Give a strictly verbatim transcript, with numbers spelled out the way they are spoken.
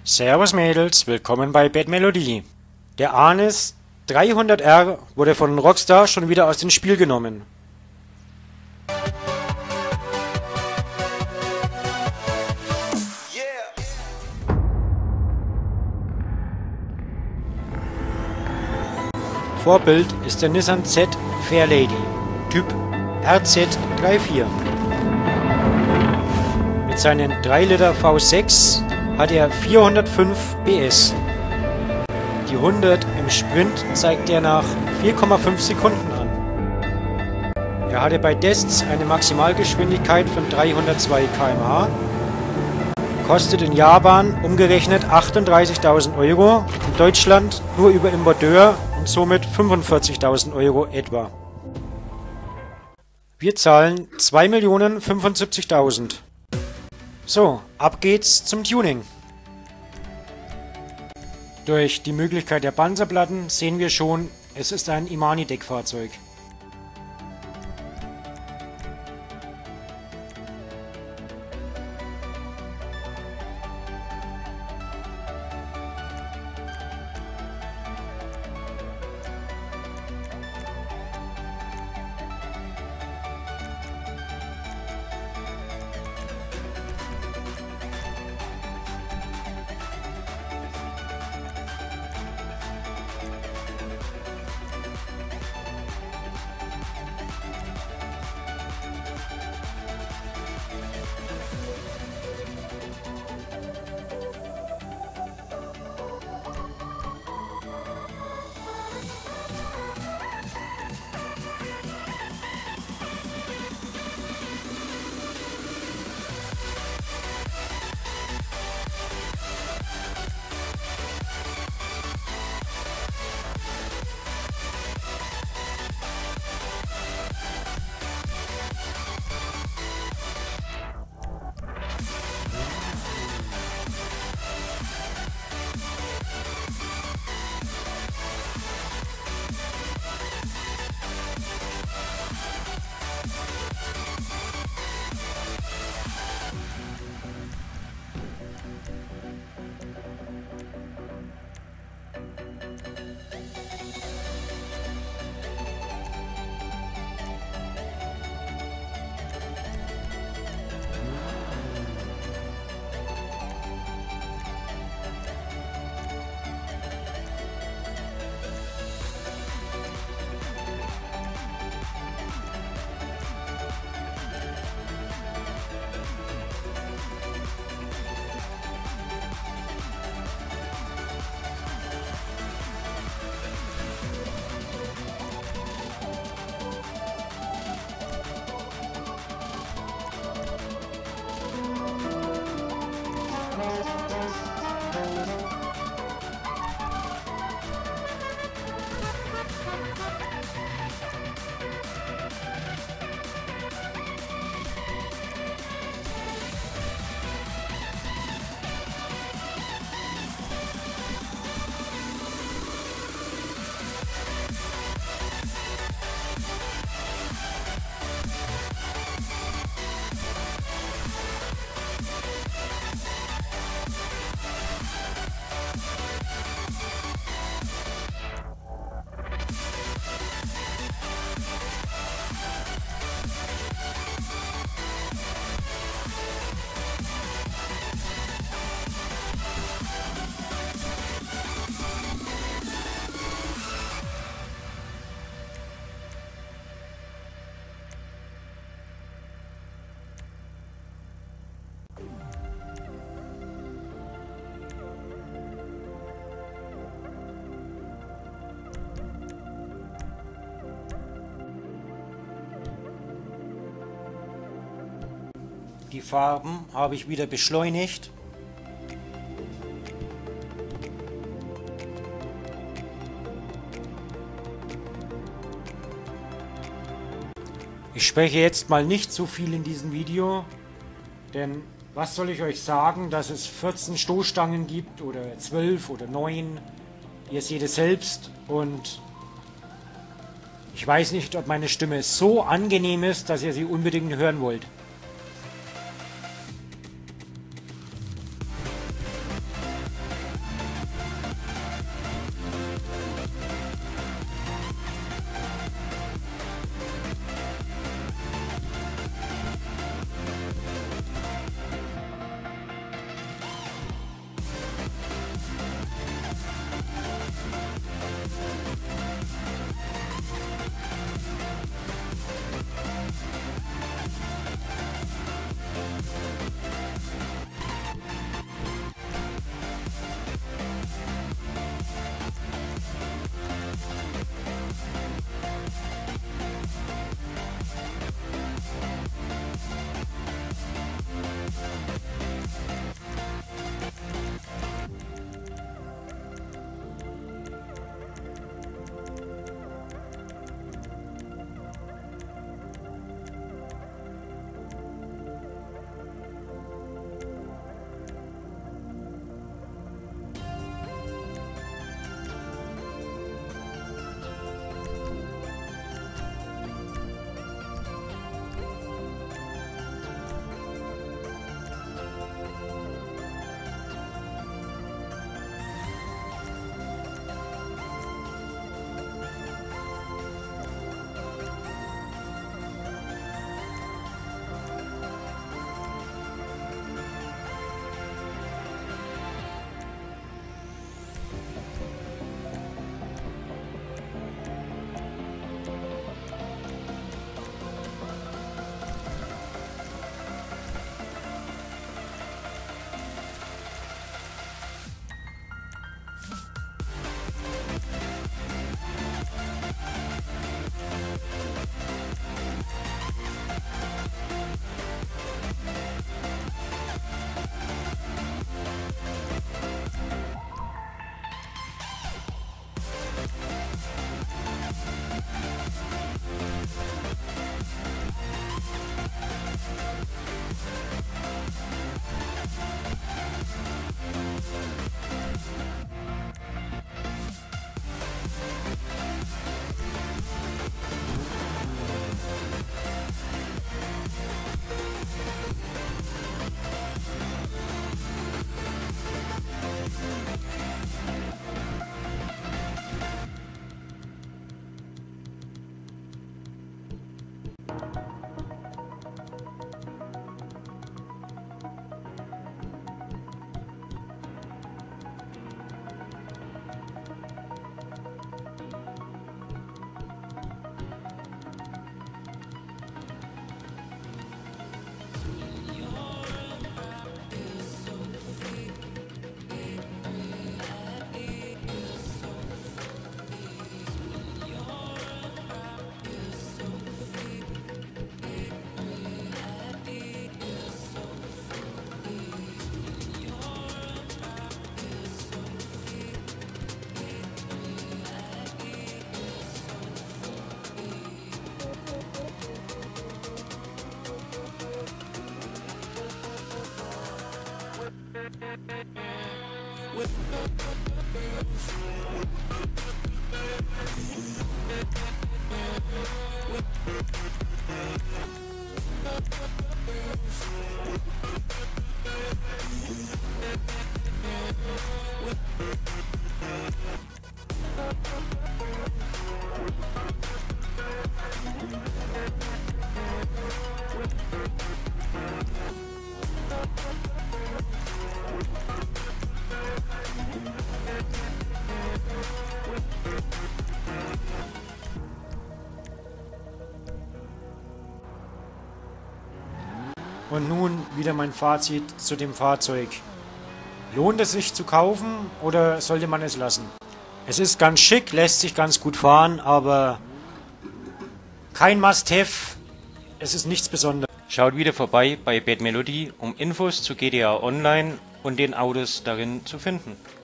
Servus Mädels, willkommen bei Bad Melody. Der Anis dreihundert R wurde von Rockstar schon wieder aus dem Spiel genommen. Vorbild ist der Nissan Z Fairlady, Typ R Z vierunddreißig. Mit seinen drei Liter V sechs hat er vierhundertfünf P S. Die hundert im Sprint zeigt er nach vier Komma fünf Sekunden an. Er hatte bei Tests eine Maximalgeschwindigkeit von dreihundertzwei Kilometer pro Stunde, kostet in Japan umgerechnet achtunddreißigtausend Euro, in Deutschland nur über Importeur und somit fünfundvierzigtausend Euro etwa. Wir zahlen zwei Millionen fünfundsiebzigtausend. So, ab geht's zum Tuning. Durch die Möglichkeit der Panzerplatten sehen wir schon, es ist ein Imani-Deckfahrzeug. Die Farben habe ich wieder beschleunigt. Ich spreche jetzt mal nicht so viel in diesem Video, denn was soll ich euch sagen, dass es vierzehn Stoßstangen gibt oder zwölf oder neun. Ihr seht es selbst und ich weiß nicht, ob meine Stimme so angenehm ist, dass ihr sie unbedingt hören wollt. Und nun wieder mein Fazit zu dem Fahrzeug. Lohnt es sich zu kaufen oder sollte man es lassen? Es ist ganz schick, lässt sich ganz gut fahren, aber kein Must-Have. Es ist nichts Besonderes. Schaut wieder vorbei bei Bad Melody, um Infos zu G T A Online und den Autos darin zu finden.